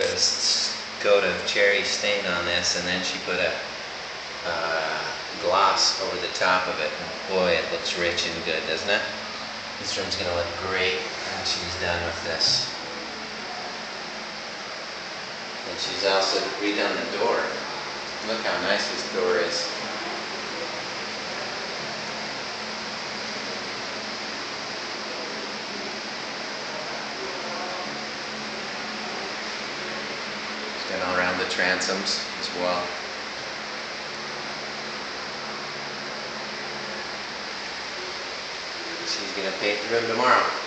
this coat of cherry stain on this, and then she put a gloss over the top of it. And boy, it looks rich and good, doesn't it? This room's gonna look great when she's done with this. And she's also redone the door. Look how nice this door is. She's done all around the transoms as well. She's going to paint the room tomorrow.